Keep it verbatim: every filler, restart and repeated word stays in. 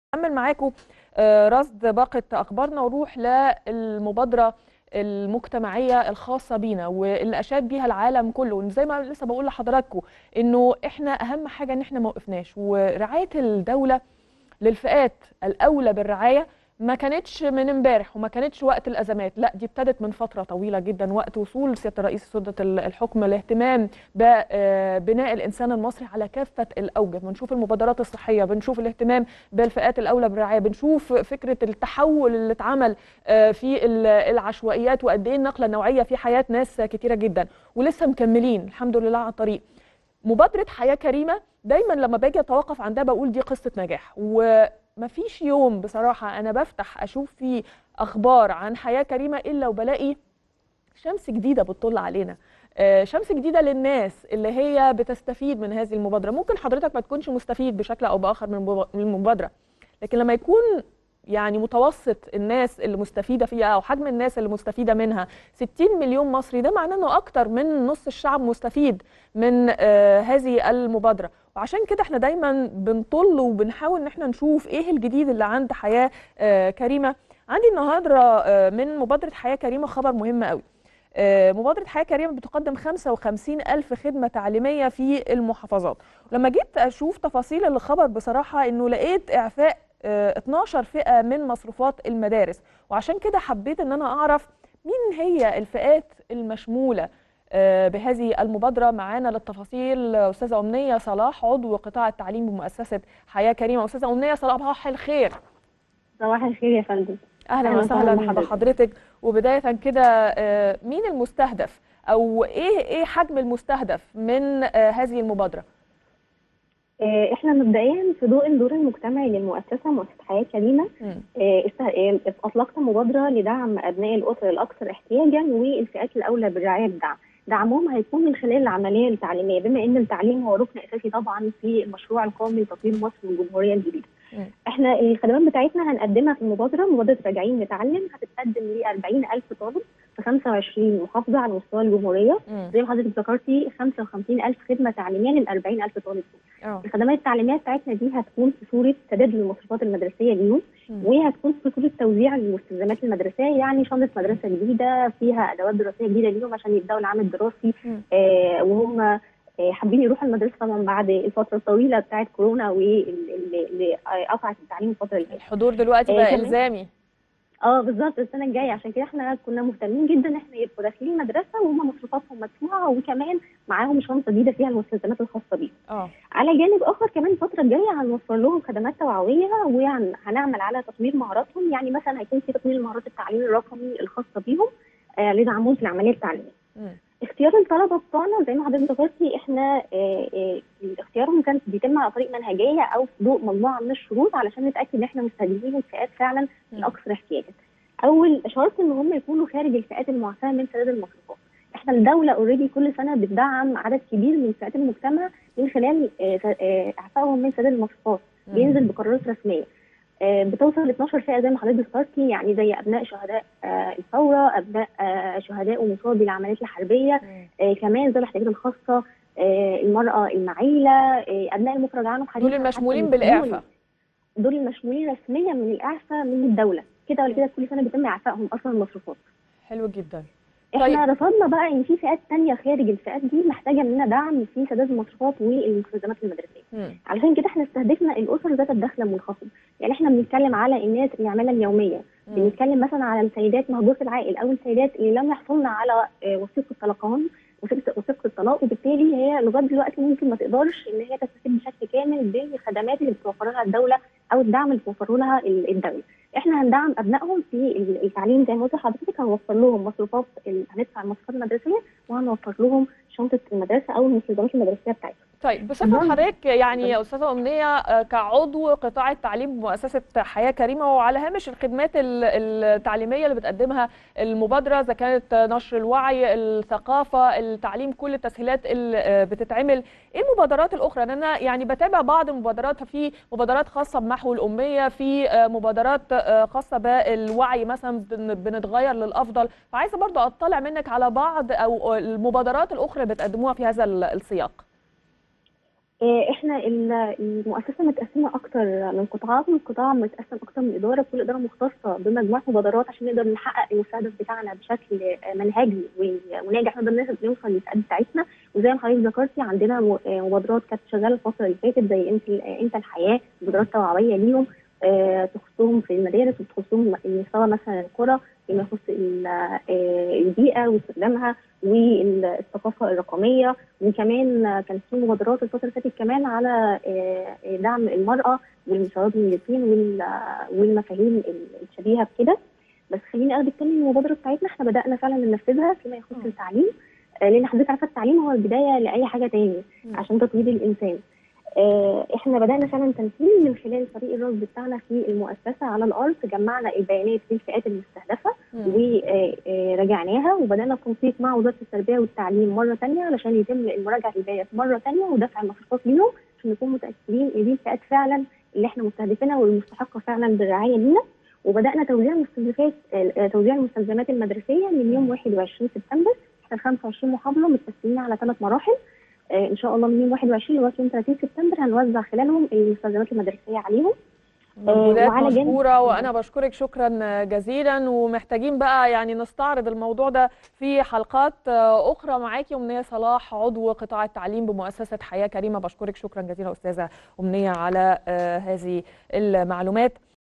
نكمل معاكم آه، رصد باقة أخبارنا ونروح للمبادرة المجتمعية الخاصة بينا واللي أشاد بيها العالم كله. زي ما لسه بقول لحضراتكم إنه إحنا أهم حاجة إن إحنا ما وقفناش، ورعاية الدولة للفئات الأولى بالرعاية ما كانتش من امبارح وما كانتش وقت الأزمات، لا دي ابتدت من فترة طويلة جدا، وقت وصول سيادة الرئيس سدة الحكم الاهتمام ببناء الإنسان المصري على كافة الأوجه. بنشوف المبادرات الصحية، بنشوف الاهتمام بالفئات الأولى بالرعاية، بنشوف فكرة التحول اللي اتعمل في العشوائيات وقد إيه النقلة النوعية في حياة ناس كتيرة جدا، ولسه مكملين الحمد لله على الطريق. مبادرة حياة كريمة دايما لما باجي اتوقف عندها بقول دي قصة نجاح، ومفيش يوم بصراحة انا بفتح اشوف فيه اخبار عن حياة كريمة الا وبلاقي شمس جديدة بتطل علينا، شمس جديدة للناس اللي هي بتستفيد من هذه المبادرة. ممكن حضرتك ما تكونش مستفيد بشكل او باخر من المبادرة، لكن لما يكون يعني متوسط الناس اللي مستفيده فيها او حجم الناس اللي مستفيده منها ستين مليون مصري، ده معناه انه اكتر من نص الشعب مستفيد من آه هذه المبادره. وعشان كده احنا دايما بنطل وبنحاول ان احنا نشوف ايه الجديد اللي عند حياه آه كريمه. عندي النهارده آه من مبادره حياه كريمه خبر مهم قوي. آه مبادره حياه كريمه بتقدم خمسة وخمسين ألف خدمه تعليميه في المحافظات. ولما جيت اشوف تفاصيل الخبر بصراحه انه لقيت اعفاء اتناشر فئة من مصروفات المدارس، وعشان كده حبيت ان انا اعرف مين هي الفئات المشمولة بهذه المبادرة. معانا للتفاصيل أستاذة أمنية صلاح عضو قطاع التعليم بمؤسسة حياة كريمة. أستاذة أمنية صباح الخير. صباح الخير يا فندم. أهلا وسهلا بحضرتك. وبداية كده مين المستهدف أو إيه إيه حجم المستهدف من هذه المبادرة؟ احنا مبدئيا في ضوء الدور المجتمعي للمؤسسه مؤسسه حياه كريمه اطلقت مبادره لدعم ابناء الاسر الاكثر احتياجا والفئات الاولى بالرعايه بالدعم. دعمهم هيكون من خلال العمليه التعليميه، بما ان التعليم هو ركن اساسي طبعا في المشروع القومي لتطوير مصر والجمهوريه الجديده. م. احنا الخدمات بتاعتنا هنقدمها في المبادره، مبادره راجعين نتعلم، هتتقدم ل أربعين ألف طالب في خمسة وعشرين محافظه على مستوى الجمهوريه. م. زي ما حضرتك ذكرتي خمسة وخمسين ألف خدمه تعليميه لل أربعين ألف طالب. أوه. الخدمات التعليميه بتاعتنا دي هتكون في صوره سداد المصروفات المدرسيه ليهم، وهتكون في صوره توزيع المستلزمات المدرسيه، يعني شنطه مدرسه جديده فيها ادوات دراسيه جديده ليهم عشان يبداوا العام الدراسي آه وهم آه حابين يروحوا المدرسه طبعا بعد الفتره الطويله بتاعت كورونا واللي قطعت التعليم الفتره اللي فاتت. الحضور دلوقتي بقى آه الزامي. اه بالظبط السنه الجايه، عشان كده احنا كنا مهتمين جدا ان احنا يبقوا داخلين المدرسه وهم مصروفاتهم مدفوعه وكمان معاهم شنطه جديده فيها المستلزمات الخاصه بيهم. اه على جانب اخر كمان الفتره الجايه هنوفر لهم خدمات توعويه وهنعمل على تطوير مهاراتهم، يعني مثلا هيكون في تطوير مهارات التعليم الرقمي الخاصه بيهم آه لدعمهم في العمليه التعليميه. اختيار الطلبه بتوعنا زي ما حضرتك ذكرتي احنا اه اه اختيارهم كان بيتم على طريق منهجيه او في ضوء مجموعه من الشروط علشان نتاكد ان احنا مستهدفين الفئات فعلا الاكثر احتياجا. اول شرط ان هم يكونوا خارج الفئات المعفاه من سداد المصروفات. احنا الدوله اوريدي كل سنه بتدعم عدد كبير من فئات المجتمع من خلال اعفائهم من سداد المصروفات، بينزل بقرارات رسميه بتوصل ل اتناشر فئه زي ما حضرتك ذكرتي، يعني زي ابناء شهداء الثوره، ابناء شهداء ومصابي العمليات الحربيه، كمان ذوي الاحتياجات الخاصه، المراه المعيله، ابناء المخرج عنهم حديثا. دول المشمولين بالاعفاء، دول المشمولين رسميا من الاعفاء من الدوله، كده ولا كده كل سنه بيتم اعفائهم اصلا المصروفات. حلو جدا. احنا طيب. رصدنا بقى ان في فئات ثانيه خارج الفئات دي محتاجه مننا دعم في سداد المصروفات والمستلزمات المدرسيه. م. علشان كده احنا استهدفنا الاسر ذات الدخل المنخفض، يعني احنا بنتكلم على الناس اللي العماله اليوميه، م. بنتكلم مثلا على السيدات مهجوره العائل او السيدات اللي لم يحصلن على وثيقه طلاقهن وثيقه الطلاق، وبالتالي هي لغايه دلوقتي ممكن ما تقدرش ان هي تستفيد بشكل كامل بالخدمات اللي بتوفر لها الدوله او الدعم اللي بتوفره لها الدوله. احنا هندعم ابنائهم في التعليم زي ما قلت لحضرتك، هنوفر لهم مصروفات، هندفع المصروفات المدرسيه وهنوفر لهم شنطه المدرسه او المستلزمات المدرسيه بتاعتهم. طيب بصفه حضرتك يعني يا استاذه امنيه كعضو قطاع التعليم بمؤسسه حياه كريمه، وعلى هامش الخدمات التعليميه اللي بتقدمها المبادره، اذا كانت نشر الوعي، الثقافه، التعليم، كل التسهيلات اللي بتتعمل، ايه المبادرات الاخرى؟ لان انا يعني بتابع بعض المبادرات، في مبادرات خاصه بمحو الاميه، في مبادرات خاصه بالوعي مثلا بنتغير للافضل، فعايزه برضو اطلع منك على بعض او المبادرات الاخرى اللي بتقدموها في هذا السياق. احنا المؤسسه متقسمه اكتر من قطاعات، والقطاع متقسم اكتر من اداره، كل اداره مختصه بمجموعه مبادرات عشان نقدر نحقق المستهدف بتاعنا بشكل منهجي وناجح، نقدر نوصل للفئات بتاعتنا. وزي ما حضرتك ذكرتي عندنا مبادرات كانت شغاله الفتره اللي فاتت زي انت انت الحياه، مبادرات توعويه ليهم تخصهم في المدارس وتخصهم مستوى مثلا القرى فيما يخص البيئه واستخدامها والثقافه الرقميه. وكمان كان في مبادرات الفتره اللي فاتت كمان على دعم المراه والمساواه بين الاثنين والمفاهيم الشبيهه بكده. بس خليني اخد الكلمه المبادره بتاعتنا احنا بدانا فعلا ننفذها فيما يخص التعليم، لان حضرتك عارفه التعليم هو البدايه لاي حاجه تاني عشان تطوير الانسان. احنا بدانا فعلا تنفيذ من خلال فريق الرصد بتاعنا في المؤسسه على الارض، جمعنا البيانات للفئات المستهدفه وراجعناها، وبدانا التنسيق مع وزاره التربيه والتعليم مره ثانيه علشان يتم المراجعه البيانات مره ثانيه ودفع المصروفات ليهم عشان نكون متاكدين ان دي الفئات فعلا اللي احنا مستهدفينها والمستحقه فعلا بالرعايه لينا. وبدانا توزيع المستلزمات توزيع المستلزمات المدرسيه من يوم واحد وعشرين سبتمبر. احنا خمسة وعشرين محافظه متقسمين على ثلاث مراحل، ان شاء الله من يوم واحد وعشرين لغايه يوم ثلاثين سبتمبر هنوزع خلالهم المستلزمات المدرسيه عليهم. مجهودات مشكوره، وانا بشكرك شكرا جزيلا، ومحتاجين بقى يعني نستعرض الموضوع ده في حلقات اخرى معاكي. أمنية صلاح عضو قطاع التعليم بمؤسسه حياه كريمه، بشكرك شكرا جزيلا استاذه أمنية على هذه المعلومات.